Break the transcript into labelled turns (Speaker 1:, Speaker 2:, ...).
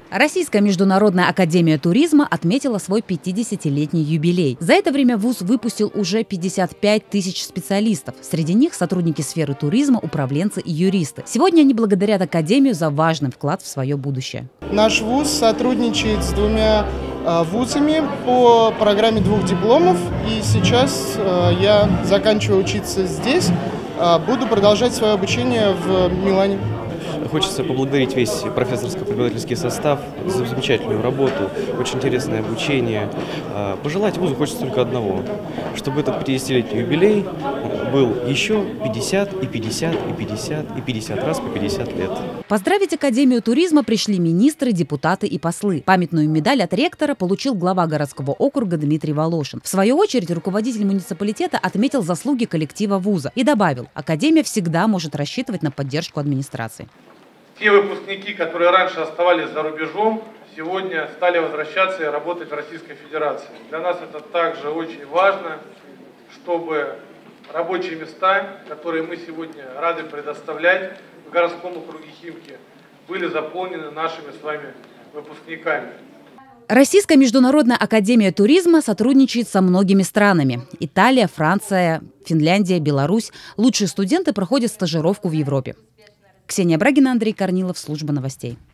Speaker 1: Российская международная академия туризма отметила свой 50-летний юбилей. За это время вуз выпустил уже 55 тысяч специалистов. Среди них сотрудники сферы туризма, управленцы и юристы. Сегодня они благодарят академию за важный вклад в свое будущее.
Speaker 2: Наш вуз сотрудничает с двумя вузами по программе 2 дипломов. И сейчас я заканчиваю учиться здесь, буду продолжать свое обучение в Милане.
Speaker 3: Хочется поблагодарить весь профессорско-преподавательский состав за замечательную работу, очень интересное обучение. Пожелать вузу хочется только одного, чтобы этот 50-летний юбилей был еще 50 и 50 и 50 и 50 раз по 50 лет.
Speaker 1: Поздравить Академию туризма пришли министры, депутаты и послы. Памятную медаль от ректора получил глава городского округа Дмитрий Волошин. В свою очередь руководитель муниципалитета отметил заслуги коллектива вуза и добавил, Академия всегда может рассчитывать на поддержку администрации.
Speaker 4: Те выпускники, которые раньше оставались за рубежом, сегодня стали возвращаться и работать в Российской Федерации. Для нас это также очень важно, чтобы рабочие места, которые мы сегодня рады предоставлять в городском округе Химки, были заполнены нашими с вами выпускниками.
Speaker 1: Российская международная академия туризма сотрудничает со многими странами. Италия, Франция, Финляндия, Беларусь. Лучшие студенты проходят стажировку в Европе. Ксения Брагина, Андрей Корнилов, служба новостей.